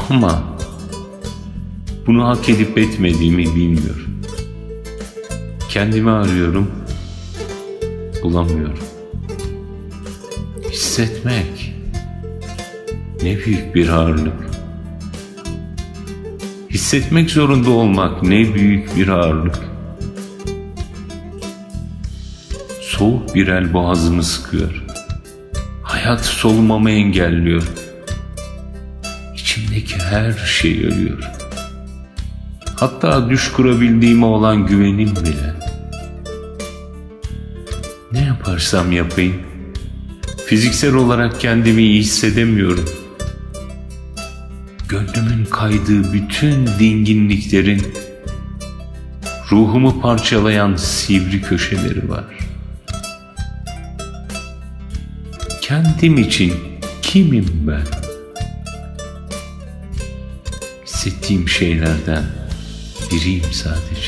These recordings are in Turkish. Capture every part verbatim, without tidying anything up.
Ama bunu hak edip etmediğimi bilmiyorum. Kendimi arıyorum, bulamıyorum. Hissetmek ne büyük bir ağırlık. Hissetmek zorunda olmak ne büyük bir ağırlık. Soğuk bir el boğazımı sıkıyor. Hayat solumamı engelliyor. İçimdeki her şey ölüyor. Hatta düş kurabildiğime olan güvenim bile. Ne yaparsam yapayım, fiziksel olarak kendimi iyi hissedemiyorum. Gönlümün kaydığı bütün dinginliklerin ruhumu parçalayan sivri köşeleri var. Kendim için kimim ben? Hissettiğim şeylerden biriyim sadece.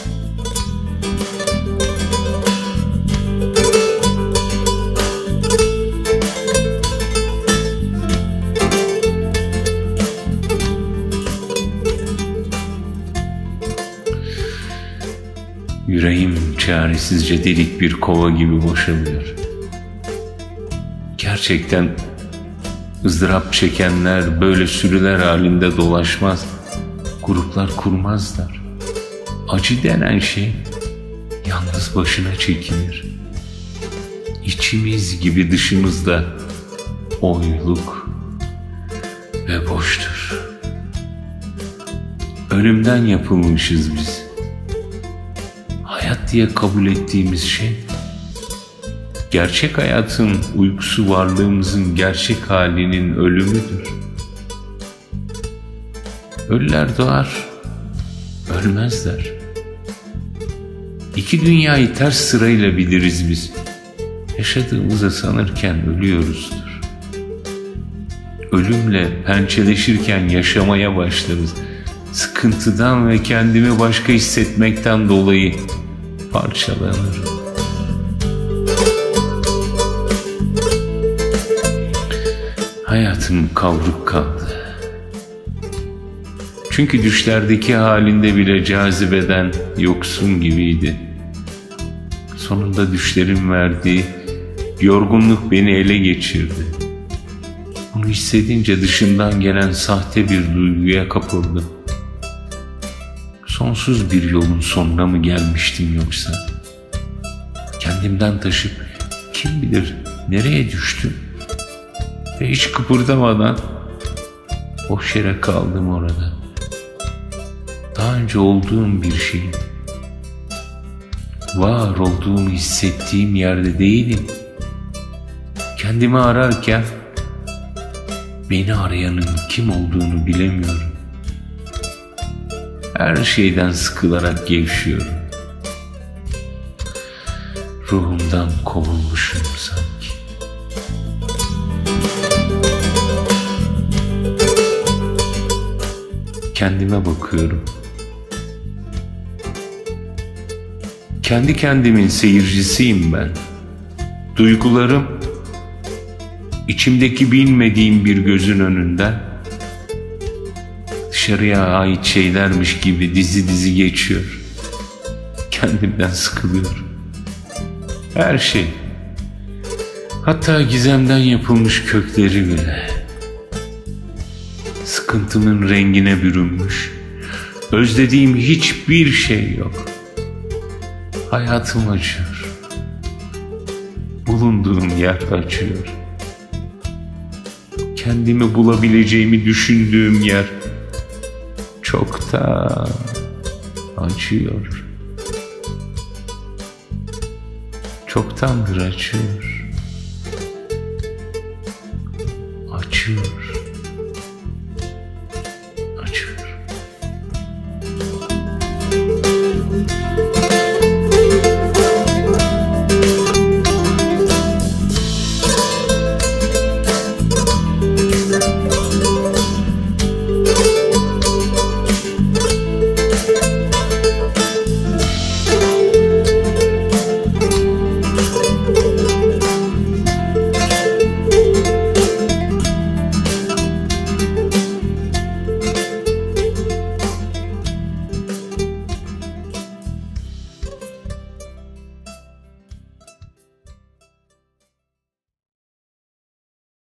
Yüreğim çaresizce delik bir kova gibi boşalıyor. Gerçekten ızdırap çekenler böyle sürüler halinde dolaşmaz, gruplar kurmazlar. Acı denen şey yalnız başına çekilir. İçimiz gibi dışımızda oyluk ve boştur. Ölümden yapılmışız biz. Hayat diye kabul ettiğimiz şey, gerçek hayatın uykusu varlığımızın gerçek halinin ölümüdür. Ölüler doğar, ölmezler. İki dünyayı ters sırayla biliriz biz. Yaşadığımızı sanırken ölüyoruzdur. Ölümle pençeleşirken yaşamaya başlarız. Sıkıntıdan ve kendimi başka hissetmekten dolayı parçalanırım. Hayatım kavruk kaldı. Çünkü düşlerdeki halinde bile cazibeden yoksun gibiydi. Sonunda düşlerin verdiği yorgunluk beni ele geçirdi. Onu hissedince dışından gelen sahte bir duyguya kapıldım. Sonsuz bir yolun sonuna mı gelmiştim yoksa? Kendimden taşıp kim bilir nereye düştüm? Ve hiç kıpırdamadan boş yere kaldım orada. Daha önce olduğum bir şeyim, var olduğumu hissettiğim yerde değilim. Kendimi ararken beni arayanın kim olduğunu bilemiyorum. Her şeyden sıkılarak gevşiyorum. Ruhumdan kovulmuşum sanki. Kendime bakıyorum. Kendi kendimin seyircisiyim ben. Duygularım içimdeki bilmediğim bir gözün önünden dışarıya ait şeylermiş gibi dizi dizi geçiyor. Kendimden sıkılıyorum. Her şey, hatta gizemden yapılmış kökleri bile sıkıntımın rengine bürünmüş. Özlediğim hiçbir şey yok. Hayatım acıyor. Bulunduğum yer acıyor. Kendimi bulabileceğimi düşündüğüm yer çoktan acıyor. Çoktandır acıyor.